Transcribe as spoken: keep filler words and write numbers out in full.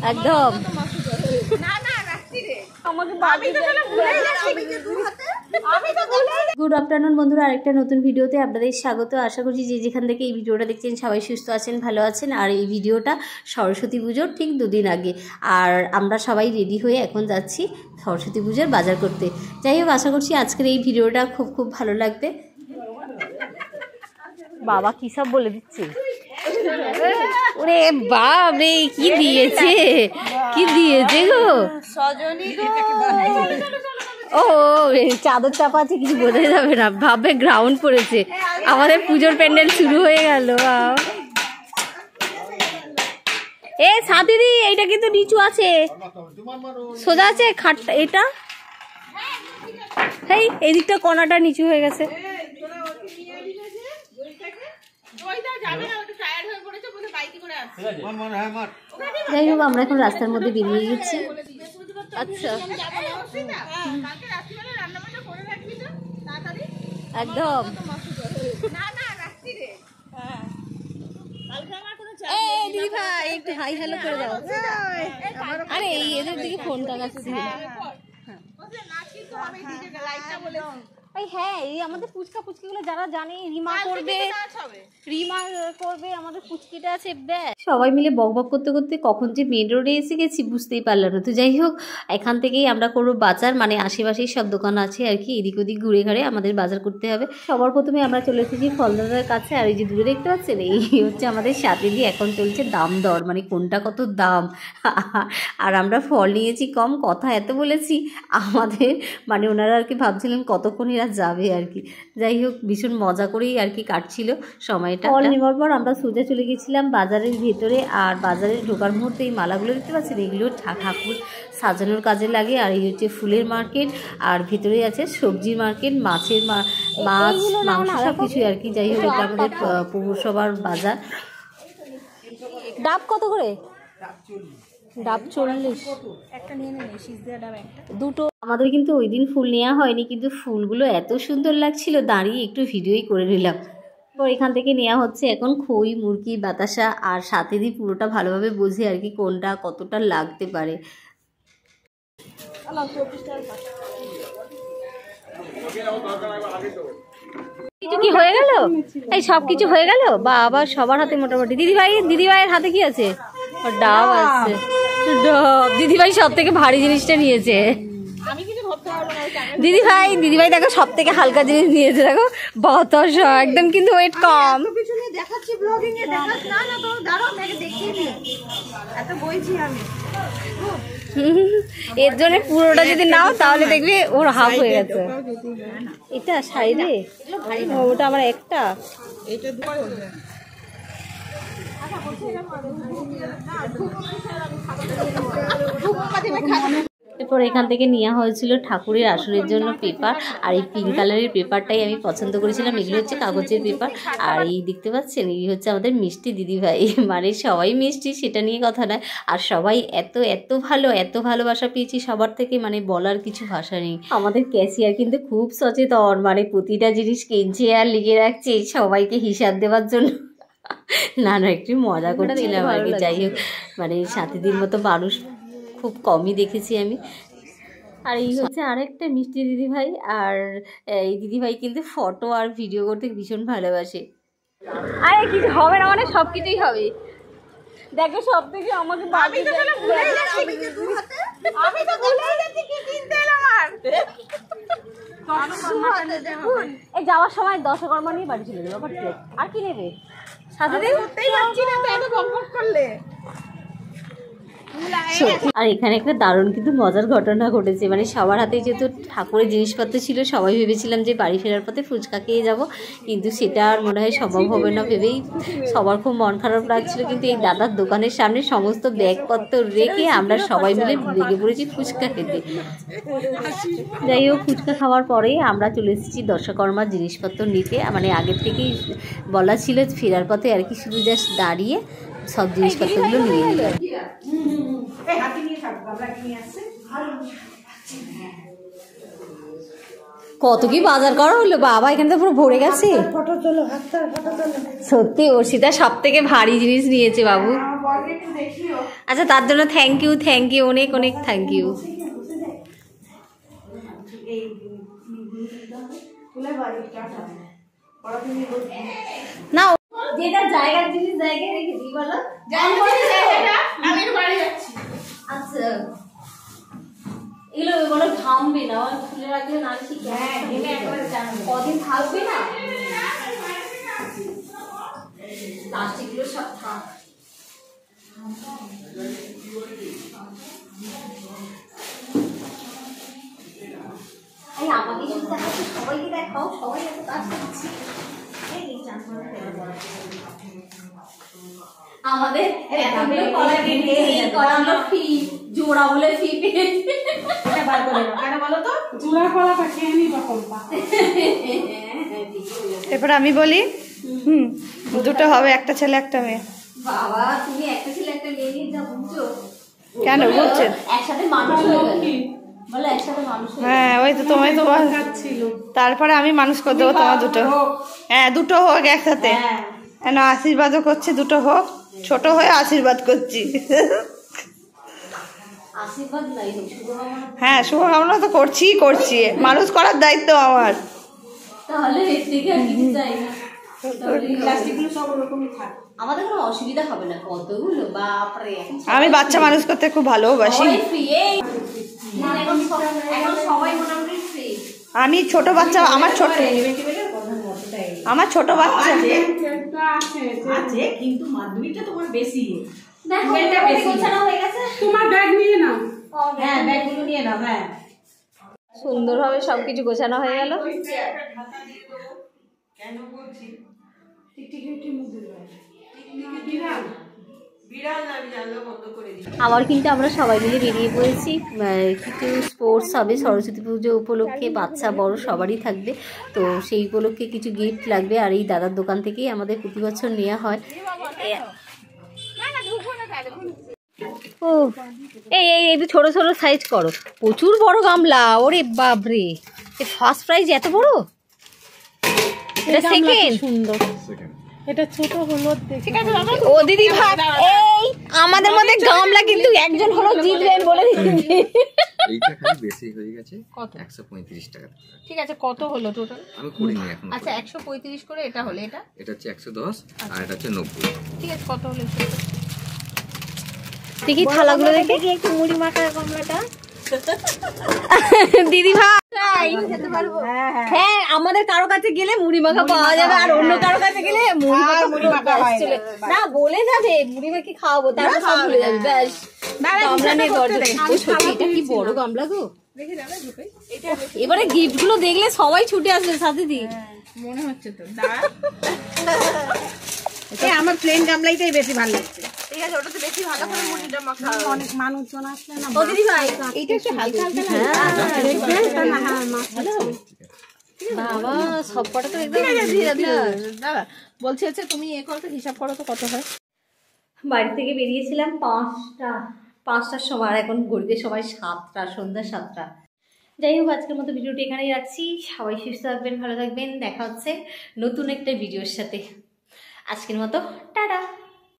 একদম। Good afternoon বন্ধুরা, আরেকটা নতুন ভিডিওতে আপনাদের স্বাগত। আশা করছি যে যেখান থেকে এই ভিডিওটা দেখছেন সবাই সুস্থ আছেন, ভালো আছেন। আর এই ভিডিওটা সরস্বতী পুজোর ঠিক দুদিন আগে, আর আমরা সবাই রেডি হয়ে এখন যাচ্ছি সরস্বতী পুজোর বাজার করতে। যাই হোক, আশা করছি আজকের এই ভিডিওটা খুব খুব ভালো লাগবে। বাবা কি সব বলে দিচ্ছে, ওরে বাপ রে, কি দিয়েছে কি দিয়েছে গো সজনী গো। ও চাদর চাপা আছে, কিছু বোঝা যাবে না, ভাবে গ্রাউন্ড পড়েছে। আমাদের পুজোর প্যান্ডেল শুরু হয়ে গেল। এ সাথীদি, এইটা কিন্তু নিচু আছে, সোজা আছে খাটটা, এটা এই এই দিকটা কোনাটা নিচু হয়ে গেছে। যাই হোক, আমরা এখন রাস্তার মধ্যে বেরিয়ে গেছি। আচ্ছা, একদম। দিদি ভাই একটু হাই হ্যালো করে দাও। আরে এদের দিকে ফোন টাকাচ্ছে। হ্যাঁ, এই আমাদের ফুচকা ফুচকি গুলো যারা জানে, রিমা করবে রিমা করবে আমাদের ফুচকিটা আছে। সবাই মিলে বক বক করতে করতে কখন যে মেন রোডে এসে গেছি বুঝতেই পারলাম না। তো যাই হোক, এখান থেকেই আমরা করবো বাজার, মানে আশেপাশেই সব দোকান আছে আর কি, এদিক ওদিক ঘুরে ঘাড়ে আমাদের বাজার করতে হবে। সবার প্রথমে আমরা চলে এসেছি ফলদাদার কাছে। আর এই যে দূরে দেখতে পাচ্ছেন, এই হচ্ছে আমাদের সাথে দিয়ে এখন চলছে দাম দর, মানে কোনটা কত দাম। আর আমরা ফল নিয়েছি কম, কথা এত বলেছি আমাদের, মানে ওনারা আর কি ভাবছিলেন কতক্ষণ এরা যাবে আর কি। যাই হোক, ভীষণ মজা করেই আর কি কাটছিল সময়টা। ফল নেওয়ার পর আমরা সোজা চলে গেছিলাম বাজারের ভেতরে। আর বাজারে ঢোকার মুহূর্তে এই মালাগুলো দেখতে পাচ্ছেন, এগুলো ঠাকুর সাজানোর কাজে লাগে। আর এই হচ্ছে ফুলের মার্কেট, আর ভেতরে আছে সবজির মার্কেট, মাছের মাছ মাংস সব কিছুই আর কি। যাই হোক, এটা আমাদের পৌরসভার বাজার। ডাব কত করে? ডাব চল্লিশ, একটা নিয়ে নেন, শীষ দেওয়া ডাব একটা, দুটো। আমাদের কিন্তু ওই দিন ফুল নেওয়া হয়নি, কিন্তু ফুলগুলো এত সুন্দর লাগছিল, দাঁড়িয়ে একটু ভিডিওই করে নিলাম। তো এখান থেকে নেওয়া হচ্ছে এখন খই, মুরগি, বাতাসা। আর সাথে দিয়ে পুরোটা ভালোভাবে বোঝে আর কি কোনটা কতটা লাগতে পারে। কিছু কি হয়ে গেল, এই সব কিছু হয়ে গেল। বা আবার সবার হাতে মোটামুটি। দিদিভাই দিদিভাইয়ের হাতে কি আছে? ডাব আছে, ডাব। দিদিভাই সব থেকে ভারী জিনিসটা নিয়েছে। দিদিভাই দিদিভাই দেখো সব থেকে হালকা জিনিস নিয়েছে, দেখো বতস একদম, কিন্তু ওয়েট কম। এর জন্য পুরোটা যদি নাও তাহলে দেখবি ওর হাফ হয়ে গেছে। এটা শাড়ি রে, ওটা আমার একটা। এরপর এখান থেকে নেওয়া হয়েছিল ঠাকুরের আসনের জন্য পেপার। আর এই পিঙ্ক কালারের পেপারটাই আমি পছন্দ করেছিলাম। এগুলো হচ্ছে কাগজের পেপার। আর এই দেখতে পাচ্ছেন, এই হচ্ছে আমাদের মিষ্টি দিদিভাই, মানে সবাই মিষ্টি সেটা নিয়ে কথা নয়। আর সবাই এত এত ভালো, এত ভালোবাসা পেয়েছি সবার থেকে, মানে বলার কিছু ভাষা নেই। আমাদের ক্যাশিয়ার কিন্তু খুব সচেতন, মানে প্রতিটা জিনিস কিনছে আর লিখে রাখছে সবাইকে হিসাব দেওয়ার জন্য। না না, একটু মজা করছিলাম আর কি। যাই হোক, মানে সাথীদের মতো মানুষ খুব কমই দেখেছি আমি। আর এই হচ্ছে আরেকটা মিষ্টি দিদিভাই। আর এই দিদিভাই কিন্তু ফটো আর ভিডিও করতে ভীষণ ভালোবাসে। আরে কিছু হবে না, মানে সব কিছুই হবে। দেখো সব থেকে আমাকে এই যাওয়ার সময় দশকর্মা নিয়ে বাড়ি চলে যাবো। আর কি নেবে সাথে? আর এখানে একটা দারুণ কিন্তু মজার ঘটনা ঘটেছে, মানে সবার হাতে যেহেতু ঠাকুরের জিনিসপত্র ছিল, সবাই ভেবেছিলাম যে বাড়ি ফেরার পথে ফুচকা খেয়ে যাব, কিন্তু সেটা আর মনে হয় সম্ভব হবে না ভেবেই সবার খুব মন খারাপ লাগছিল। কিন্তু এই দাদার দোকানের সামনে সমস্ত ব্যাগপত্র রেখে আমরা সবাই মিলে লেগে পড়েছি ফুচকা খেতে। যাই হোক, ফুচকা খাওয়ার পরেই আমরা চলে এসেছি দশকর্মার জিনিসপত্র নিতে। মানে আগের থেকেই বলা ছিল, ফেরার পথে আর কি শুধু জাস্ট দাঁড়িয়ে সব জিনিসপত্রগুলো নিয়ে নিলাম। কত কি বাজার করা হলো বাবা, এখানে তো পুরো ভরে গেছে। সত্যি অর্ষিতা সব থেকে ভারী জিনিস নিয়েছে বাবু। আচ্ছা তার জন্য থ্যাংক ইউ, থ্যাংক ইউ, অনেক অনেক থ্যাংক ইউ। না যেটা জায়গার জিনিস জায়গায় রেখে দিই বলো। আচ্ছা এগুলো বলো ঘামবে না, খুলে রাখলে না কদিন থাকবে না, প্লাস্টিকগুলো সব থাক। আমাকে শুধু দেখাচ্ছি, সবাইকে দেখাও, সবাই এত কাজ করছি। আমাদের জোড়া বলে ফি পেয়েছি, এরপর আমি বলি হুম দুটো হবে, একটা ছেলে একটা মেয়ে। বাবা তুমি একটা ছেলে একটা মেয়ে নিয়ে যা বুঝছো, কেন বুঝছেন? একসাথে মানুষ হয়ে গেল বলে, একসাথে মানুষ। হ্যাঁ ওই তো তোমায় তো তারপরে আমি মানুষ করে দেবো তোমার দুটো। হ্যাঁ দুটো হোক একসাথে, কেন আশীর্বাদও করছি দুটো হোক, ছোট হয়ে আশীর্বাদ করছি। হ্যাঁ শুভকামনা তো করছি করছি, মানুষ করার দায়িত্ব আমার। আমাদের কোনো অসুবিধা হবে না, কতগুলো বাপরে। আমি বাচ্চা মানুষ করতে খুব ভালোবাসি। আমি ছোট বাচ্চা, আমার ছোট আমার ছোট বাচ্চা আছে কিন্তু মাধ্যমিকটা তোমার বেশি। তোমার ব্যাগ নিয়ে নাও। হ্যাঁ ব্যাগগুলো নিয়ে নাও। হ্যাঁ সুন্দরভাবে সবকিছু গোছানো হয়ে গেল। কেন বলছি আবার কিন্তু আমরা সবাই মিলে বেরিয়ে পড়েছি, কিছু স্পোর্টস হবে সরস্বতী পুজো উপলক্ষে, বাচ্চা বড় সবারই থাকবে, তো সেই উপলক্ষে কিছু গিফট লাগবে। আর এই দাদার দোকান থেকেই আমাদের প্রতি বছর নেওয়া হয়। ও এই এই একটু ছোটো ছোটো সাইজ করো, প্রচুর বড় গামলা, ওরে বাপরে ফার্স্ট প্রাইজ এত বড়। এটা সেকেন্ড, সুন্দর এটা ছোট হলো। ঠিক আছে ও দিদি ভাই, এই আমাদের মধ্যে গামলা কিন্তু একজন হলো জিতবেন বলে দিচ্ছি। এইটা খালি বেশি হয়ে গেছে, কত একশো পঁয়ত্রিশ টাকা। ঠিক আছে কত হলো টোটাল? আমি করিনি এখন। আচ্ছা একশো পঁয়ত্রিশ করে এটা হলো, এটা এটা হচ্ছে একশো দশ আর এটা হচ্ছে নব্বই। ঠিক আছে কত হলো? দেখি থালাগুলো দেখে একটু মুড়ি মাখা গামলাটা দিদি ভাই। হ্যাঁ আমাদের কারো কাছে গেলে মুড়ি মাখা পাওয়া যাবে, আর অন্য কারো কাছে গেলে মুড়ি মাখা না বলে যাবে মুড়ি মাখি খাওয়াবো, তারপর সব ভুলে যাবে। ব্যাস গামলা নিয়ে দরজা। সত্যি এটা কি বড় গামলা গো। এবারে গিফট গুলো দেখলে সবাই ছুটে আসবে সাথে দি মনে হচ্ছে তো। আমার প্লেন গামলাইটাই বেশি ভালো লাগছে। ঠিক আছে ওটাতে বেশি ভালো করে মুড়িটা মাখা, অনেক মানুষজন আসলে না। ও দিদি ভাই এইটা একটু হালকা হালকা বাবা সব কটা তো একদম। দাদা বলছি হচ্ছে তুমি এ করো তো, হিসাব করো তো কত হয়। বাড়ি থেকে বেরিয়েছিলাম পাঁচটা পাঁচটার সময়, আর এখন ঘড়িতে সময় সাতটা, সন্ধ্যা সাতটা। যাই হোক আজকের মতো ভিডিওটি এখানেই রাখছি। সবাই সুস্থ থাকবেন, ভালো থাকবেন, দেখা হচ্ছে নতুন একটা ভিডিওর সাথে। আজকের মতো টাটা।